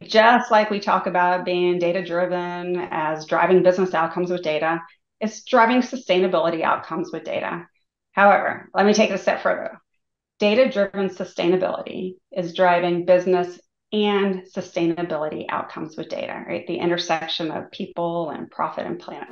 Just like we talk about being data driven as driving business outcomes with data, it's driving sustainability outcomes with data. However, let me take it a step further. Data driven sustainability is driving business and sustainability outcomes with data, right? The intersection of people and profit and planet.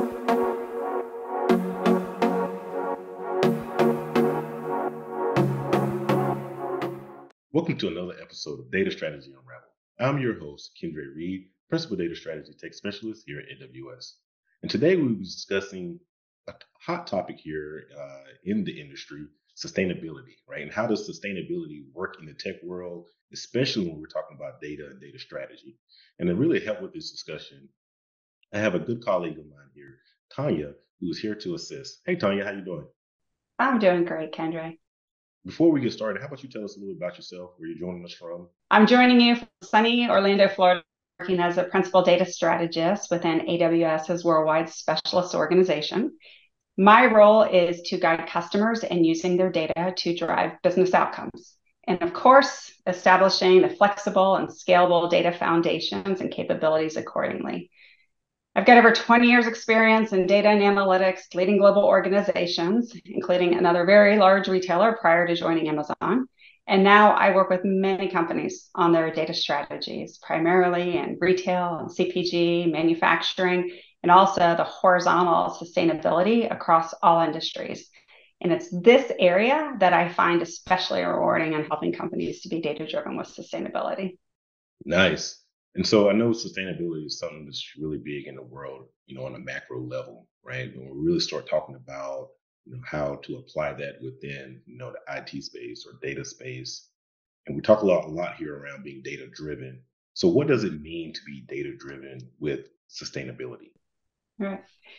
Welcome to another episode of Data Strategy Unravelled. I'm your host, Kendra Reed, Principal Data Strategy Tech Specialist here at AWS. And today we'll be discussing a hot topic here in the industry, sustainability, right? And how does sustainability work in the tech world, especially when we're talking about data and data strategy? And to really help with this discussion, I have a good colleague of mine here, Tanya, who is here to assist. Hey, Tanya, how you doing? I'm doing great, Kendra. Before we get started, how about you tell us a little about yourself, where you're joining us from? I'm joining you from sunny Orlando, Florida, working as a principal data strategist within AWS's worldwide specialist organization. My role is to guide customers in using their data to drive business outcomes. And of course, establishing the flexible and scalable data foundations and capabilities accordingly. I've got over 20 years experience in data and analytics, leading global organizations, including another very large retailer prior to joining Amazon. And now I work with many companies on their data strategies, primarily in retail and CPG, manufacturing, and also the horizontal sustainability across all industries. And it's this area that I find especially rewarding in helping companies to be data-driven with sustainability. Nice. And so I know sustainability is something that's really big in the world, on a macro level, right? When we really start talking about, how to apply that within, the IT space or data space. And we talk a lot here around being data driven. So what does it mean to be data driven with sustainability? Right.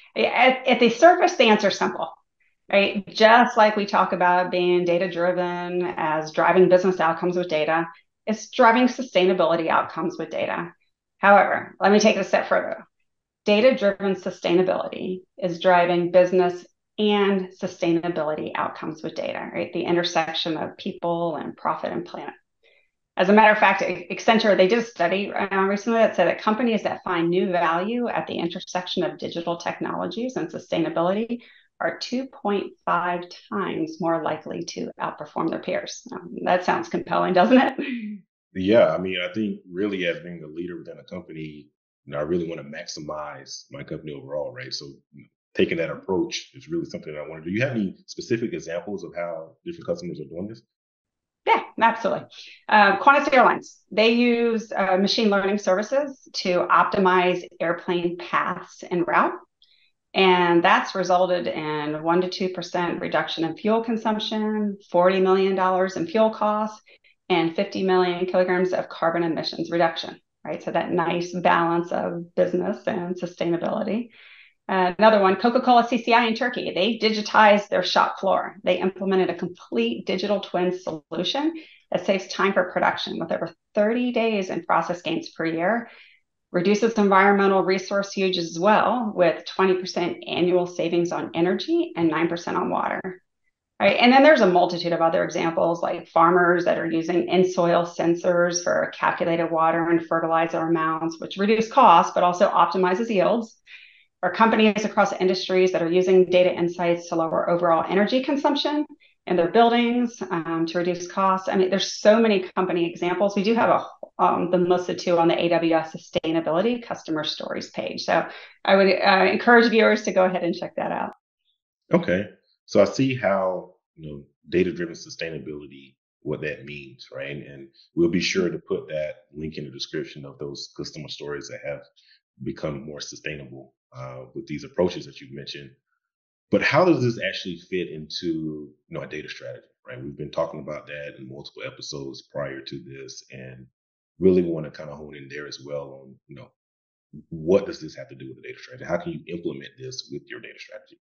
At the surface, the answer is simple, right? Just like we talk about being data driven as driving business outcomes with data, it's driving sustainability outcomes with data. However, let me take it a step further. Data driven sustainability is driving business and sustainability outcomes with data, right? The intersection of people and profit and planet. As a matter of fact, Accenture, they did a study recently that said that companies that find new value at the intersection of digital technologies and sustainability are 2.5 times more likely to outperform their peers. That sounds compelling, doesn't it? Yeah, I mean, I think really as being a leader within a company, I really want to maximize my company overall, right? So taking that approach is really something that I want to do. You have any specific examples of how different customers are doing this? Yeah, absolutely. Qantas Airlines, they use machine learning services to optimize airplane paths and route. And that's resulted in 1 to 2% reduction in fuel consumption, $40 million in fuel costs, and 50 million kilograms of carbon emissions reduction, right? So that nice balance of business and sustainability. Another one, Coca-Cola CCI in Turkey, they digitized their shop floor. They implemented a complete digital twin solution that saves time for production with over 30 days in process gains per year, reduces environmental resource use as well, with 20% annual savings on energy and 9% on water. Right. And then there's a multitude of other examples like farmers that are using in-soil sensors for calculated water and fertilizer amounts, which reduce costs, but also optimizes yields. Or companies across industries that are using data insights to lower overall energy consumption in their buildings to reduce costs. I mean, there's so many company examples. We do have the listed two on the AWS Sustainability Customer Stories page. So I would encourage viewers to go ahead and check that out. Okay. So I see how, data-driven sustainability, what that means, right? And we'll be sure to put that link in the description of those customer stories that have become more sustainable with these approaches that you've mentioned. But how does this actually fit into, a data strategy, right? We've been talking about that in multiple episodes prior to this, and really want to kind of hone in there as well on, what does this have to do with the data strategy? How can you implement this with your data strategy?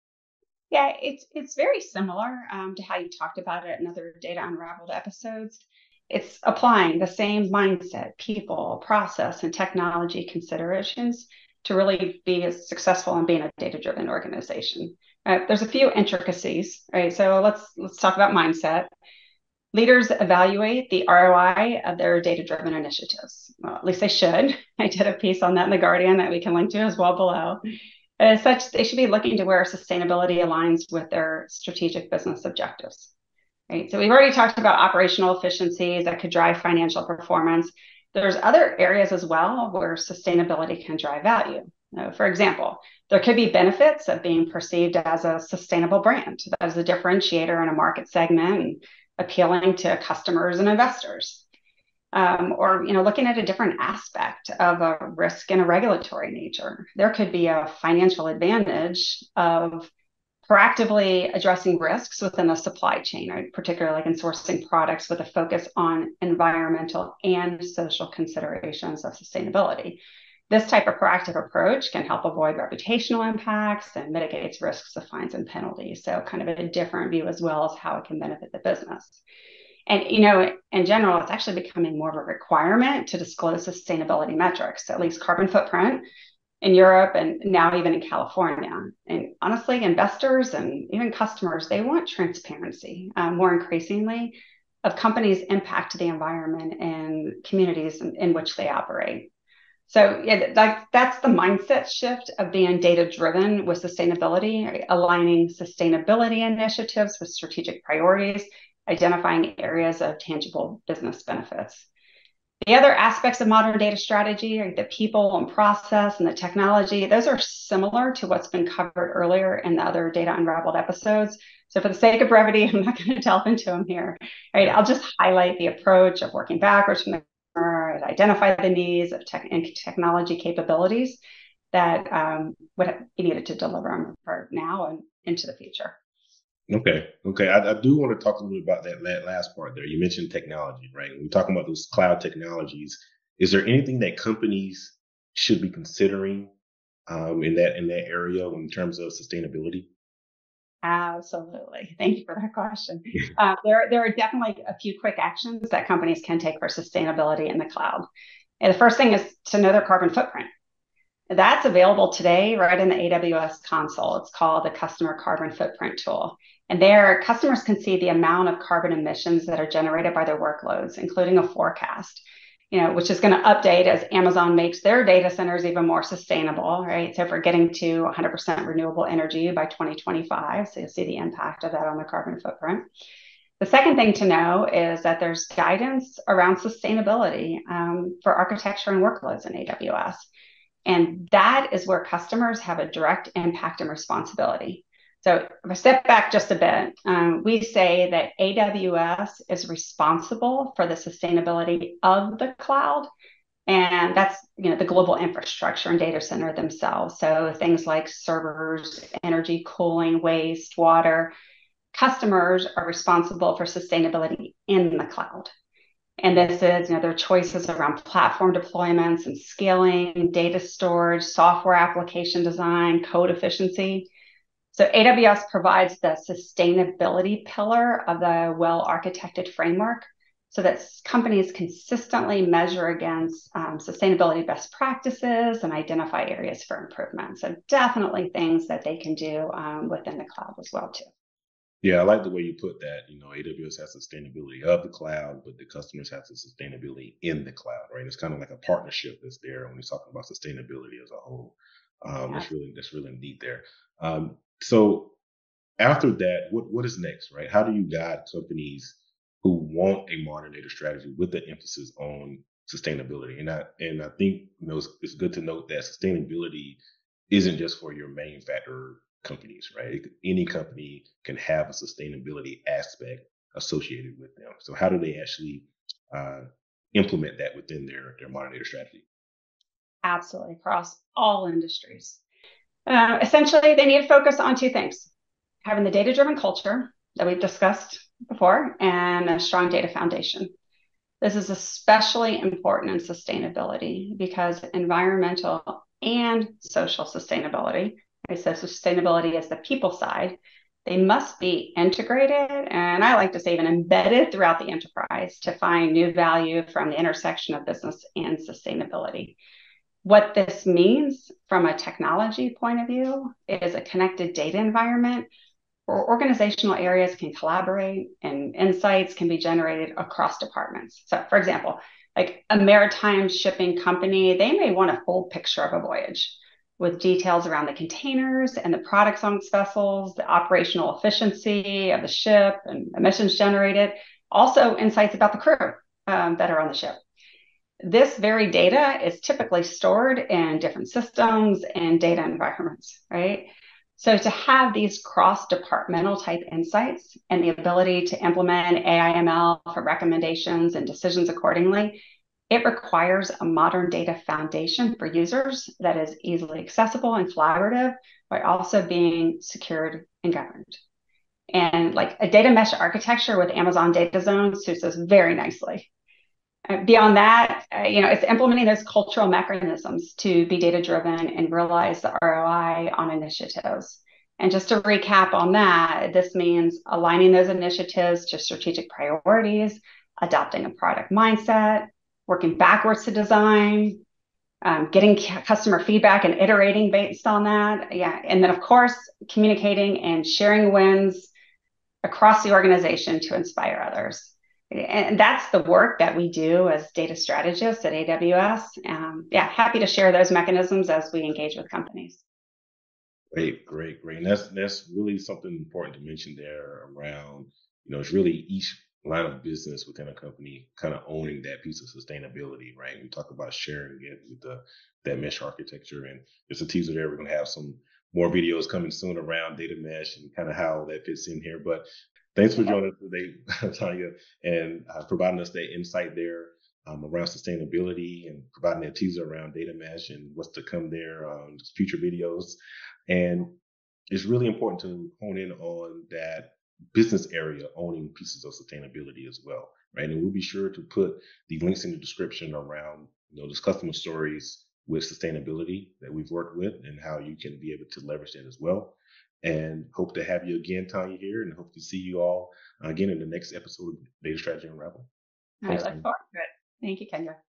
Yeah, it's very similar to how you talked about it in other Data Unraveled episodes. It's applying the same mindset, people, process, and technology considerations to really be as successful in being a data-driven organization. There's a few intricacies, right? So let's talk about mindset. Leaders evaluate the ROI of their data-driven initiatives. Well, at least they should. I did a piece on that in The Guardian that we can link to as well below. As such, they should be looking to where sustainability aligns with their strategic business objectives. Right? So we've already talked about operational efficiencies that could drive financial performance. There's other areas as well where sustainability can drive value. For example, there could be benefits of being perceived as a sustainable brand that is a differentiator in a market segment and appealing to customers and investors. Or looking at a different aspect of a risk in a regulatory nature. There could be a financial advantage of proactively addressing risks within the supply chain, right? Particularly like in sourcing products with a focus on environmental and social considerations of sustainability. This type of proactive approach can help avoid reputational impacts and mitigates risks of fines and penalties. So kind of a different view as well as how it can benefit the business. And, in general, it's actually becoming more of a requirement to disclose sustainability metrics, at least carbon footprint in Europe and now even in California. And honestly, investors and even customers, they want transparency more increasingly of companies' impact to the environment and communities in which they operate. So yeah, that's the mindset shift of being data-driven with sustainability, aligning sustainability initiatives with strategic priorities, identifying areas of tangible business benefits. The other aspects of modern data strategy are the people and process and the technology. Those are similar to what's been covered earlier in the other Data Unravelled episodes. So for the sake of brevity, I'm not going to delve into them here. Right? I'll just highlight the approach of working backwards from the customer and identify the needs of technology capabilities that would be needed to deliver on for now and into the future. Okay. I do want to talk a little bit about that last part there. You mentioned technology, right? When we're talking about those cloud technologies, is there anything that companies should be considering in that area in terms of sustainability? Absolutely. Thank you for that question. There are definitely a few quick actions that companies can take for sustainability in the cloud. And the first thing is to know their carbon footprint. That's available today right in the AWS console. It's called the Customer Carbon Footprint Tool. And there, customers can see the amount of carbon emissions that are generated by their workloads, including a forecast, which is going to update as Amazon makes their data centers even more sustainable, right? So if we're getting to 100% renewable energy by 2025, so you'll see the impact of that on the carbon footprint. The second thing to know is that there's guidance around sustainability for architecture and workloads in AWS. And that is where customers have a direct impact and responsibility. So if I step back just a bit, we say that AWS is responsible for the sustainability of the cloud. And that's the global infrastructure and data center themselves. So things like servers, energy, cooling, waste, water. Customers are responsible for sustainability in the cloud. And this is, their choices around platform deployments and scaling, data storage, software application design, code efficiency. So AWS provides the sustainability pillar of the well-architected framework so that companies consistently measure against sustainability best practices and identify areas for improvement. So definitely things that they can do within the cloud as well, too. Yeah, I like the way you put that. AWS has sustainability of the cloud, but the customers have the sustainability in the cloud, right? It's kind of like a partnership that's there when we're talking about sustainability as a whole. That's really neat there. So after that, what is next, right? How do you guide companies who want a modern data strategy with the emphasis on sustainability? And I think it's good to note that sustainability isn't just for your manufacturer companies, right? Any company can have a sustainability aspect associated with them. So how do they actually implement that within their modern data strategy? Absolutely, across all industries. Essentially, they need to focus on two things: having the data-driven culture that we've discussed before and a strong data foundation. This is especially important in sustainability because environmental and social sustainability, so sustainability is the people side, they must be integrated, and I like to say even embedded throughout the enterprise to find new value from the intersection of business and sustainability. What this means from a technology point of view is a connected data environment or organizational areas can collaborate and insights can be generated across departments. So, for example, like a maritime shipping company, they may want a full picture of a voyage with details around the containers and the products on its vessels, the operational efficiency of the ship and emissions generated, also insights about the crew that are on the ship. This very data is typically stored in different systems and data environments, right? So to have these cross-departmental type insights and the ability to implement AI/ML for recommendations and decisions accordingly, it requires a modern data foundation for users that is easily accessible and collaborative, while also being secured and governed. And like a data mesh architecture with Amazon Data Zones suits us very nicely. Beyond that, it's implementing those cultural mechanisms to be data driven and realize the ROI on initiatives. And just to recap on that, this means aligning those initiatives to strategic priorities, adopting a product mindset, working backwards to design, getting customer feedback and iterating based on that. Yeah. And then, of course, communicating and sharing wins across the organization to inspire others. And that's the work that we do as data strategists at AWS. Happy to share those mechanisms as we engage with companies. Great. And that's really something important to mention there around, it's really each line of business within a company kind of owning that piece of sustainability, right? We talk about sharing it with that mesh architecture, and there's a teaser there. We're going to have some more videos coming soon around data mesh and kind of how that fits in here. But thanks for joining us today, Tanya, and providing us that insight there around sustainability and providing that teaser around data mesh and what's to come there on future videos. And it's really important to hone in on that business area owning pieces of sustainability as well, right? And we'll be sure to put the links in the description around those customer stories with sustainability that we've worked with and how you can be able to leverage that as well. And hope to have you again, Tanya, here, and hope to see you all again in the next episode of Data Strategy Unravelled. I look forward to it. Thank you, Kendra.